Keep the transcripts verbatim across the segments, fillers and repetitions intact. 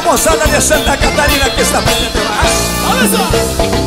moçada de Santa Catarina que está presente lá. Olha só!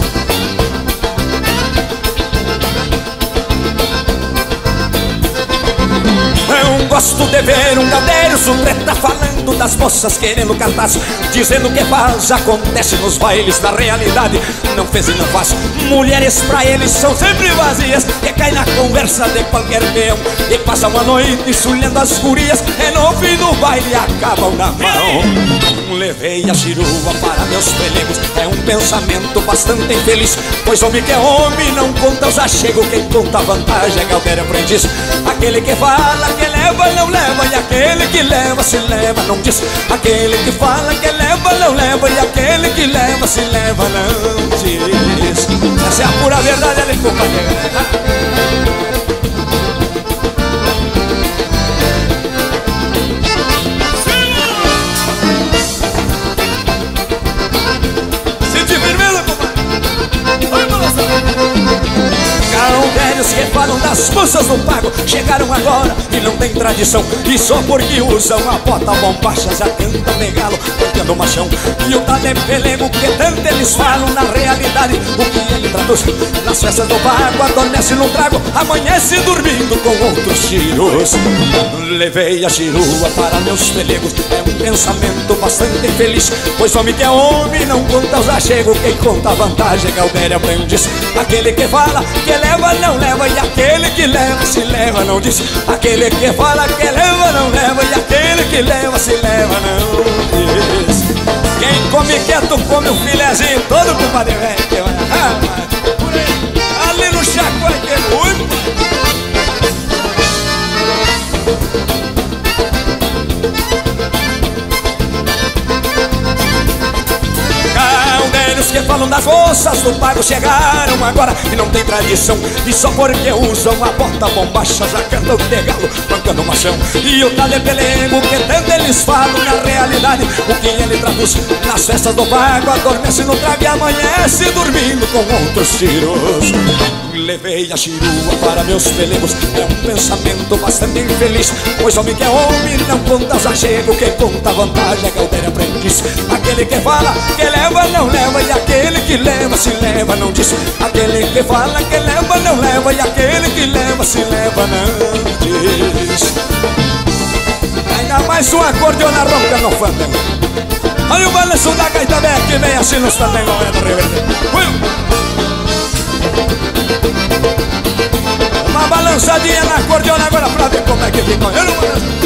Eu gosto de ver um galdeiro surpreta falando das moças querendo cartaz, dizendo que faz, acontece nos bailes da realidade. Não fez e não faz. Mulheres pra eles são sempre vazias, que cai na conversa de qualquer peão e passa uma noite sulhando as gurias, e no fim do baile acabam na mão. Levei a girua para meus pelegos, é um pensamento bastante infeliz, pois homem que é homem não conta os achegos, quem conta a vantagem é galdeiro aprendiz. Aquele que fala que leva não leva, e aquele que leva se leva não diz. Aquele que fala que leva não leva, e aquele que leva se leva não diz. Essa é a pura verdade, ali, companheiro. Velhos que falam das moças do pago chegaram agora e não tem tradição, e só porque usam a bota bombacha já canta de galo, cantando machão. E o talé pelego que tanto eles falam, na realidade o que ele traduz nas festas do pago, adormece no trago, amanhece dormindo com outros tiros. Levei a girua para meus pelegos, é um pensamento bastante infeliz, pois homem que é homem não conta os achegos, quem conta a vantagem é galdeiro aprendiz. Aquele que fala que leva não leva, e aquele que leva se leva não diz. Aquele que fala que leva não leva, e aquele que leva se leva não diz. Quem come quieto come um filezinho todo, compadre velho. Ah, por aí, ali no chacoalho que é muito. Que falam das moças do pago chegaram agora e não tem tradição, e só porque usam a bota bombacha já cantam de galo, bancando machão. E o talé pelego que tanto eles falam, na realidade o que ele traduz nas festas do pago, adormece no trago e amanhece dormindo com outros tiros. Levei a girua para meus pelegos, é um pensamento bastante infeliz, pois homem que é homem não conta os achegos, quem conta a vantagem é galdeiro aprendiz. Aquele que fala que leva não leva, e aquele que leva se leva não diz. Aquele que fala que leva não leva, e aquele que leva se leva não diz. Ainda mais um acordeão na ronca no fandango. Olha o balanço da gaita velha que vem assim nos fandangos do Rio Verde. Uma balançadinha na acordeona agora pra ver como é que fica. Eu não vou...